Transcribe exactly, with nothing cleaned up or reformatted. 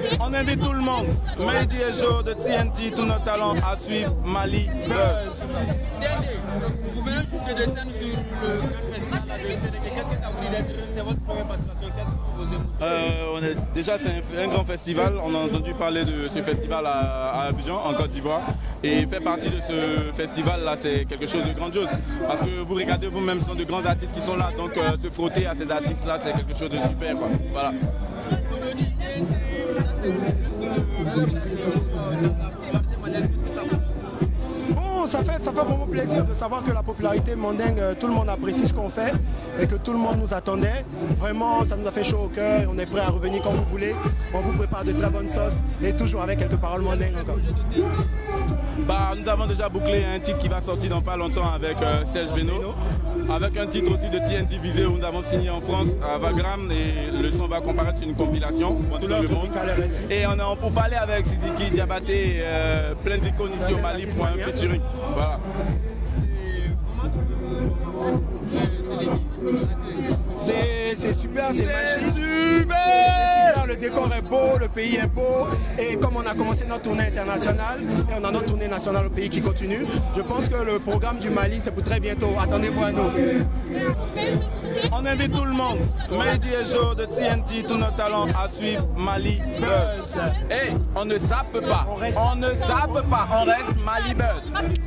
On invite tout le monde, Mehdi et Joe de T N T, tous nos talents à suivre Mali Buzz. Vous venez juste de descendre sur le grand festival de Sénégal. Qu'est-ce que ça vous dit d'être? C'est votre première participation. Qu'est-ce que vous posez euh, on est, Déjà, c'est un, un grand festival. On a entendu parler de ce festival à, à Abidjan, en Côte d'Ivoire. Et faire partie de ce festival-là, c'est quelque chose de grandiose. Parce que vous regardez vous-même, ce sont de grands artistes qui sont là. Donc, euh, se frotter à ces artistes-là, c'est quelque chose de super, quoi. Voilà. Bon, ça fait, ça fait vraiment plaisir de savoir que la popularité mondaine, tout le monde apprécie ce qu'on fait et que tout le monde nous attendait. Vraiment, ça nous a fait chaud au cœur. On est prêt à revenir quand vous voulez. On vous prépare de très bonnes sauces et toujours avec quelques paroles mondaines encore. Bah, nous avons déjà bouclé un titre qui va sortir dans pas longtemps avec euh, Serge Beno, avec un titre aussi de T N T Visé où nous avons signé en France à Vagram et le son va comparaître sur une compilation pour tout le monde. Et on est en pour parler avec Sidiki Diabaté et euh, plein d'icônes ici au Mali pour un featuring. Voilà. C'est super, c'est magique. Super. C'est super, le décor est beau, le pays est beau. Et comme on a commencé notre tournée internationale, et on a notre tournée nationale au pays qui continue, je pense que le programme du Mali, c'est pour très bientôt. Attendez-vous à nous. On invite tout le monde, Mehdi et Joe de T N T, tous nos talents à suivre Mali Buzz. Et hey, on ne zappe pas, on, on ne zappe pas, on reste Mali Buzz.